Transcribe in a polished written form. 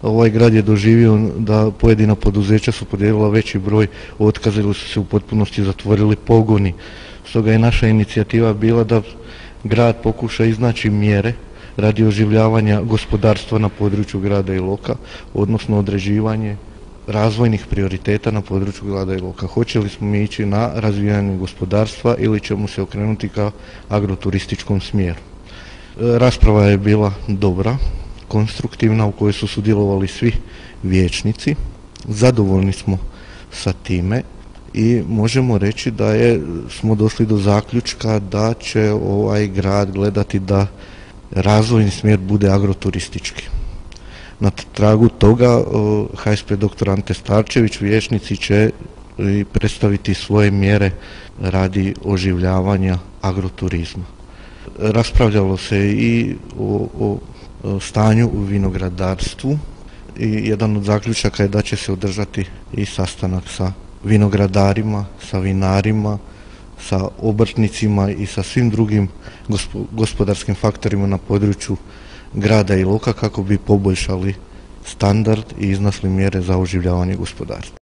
ovaj grad je doživio da pojedina poduzeća su podijelila veći broj otkaza ili su se u potpunosti zatvorili pogoni. Stoga je naša inicijativa bila da grad pokuša iznaći mjere radi oživljavanja gospodarstva na području grada Iloka, odnosno određivanje razvojnih prioriteta na području grada Iloka. Hoće li smo mi ići na razvijanje gospodarstva ili ćemo se okrenuti ka agroturističkom smjeru. Rasprava je bila dobra, konstruktivna, u kojoj su sudjelovali svi vijećnici. Zadovoljni smo sa time i možemo reći da smo došli do zaključka da će ovaj grad gledati da razvojni smjer bude agroturistički. Na tragu toga HSP dr. Ante Starčević, vijećnici će predstaviti svoje mjere radi oživljavanja agroturizma. Raspravljalo se i o stanju u vinogradarstvu i jedan od zaključaka je da će se održati i sastanak sa vinogradarima, sa vinarima, sa obrtnicima i sa svim drugim gospodarskim faktorima na području grada Iloka kako bi poboljšali standard i iznašli mjere za oživljavanje gospodarstva.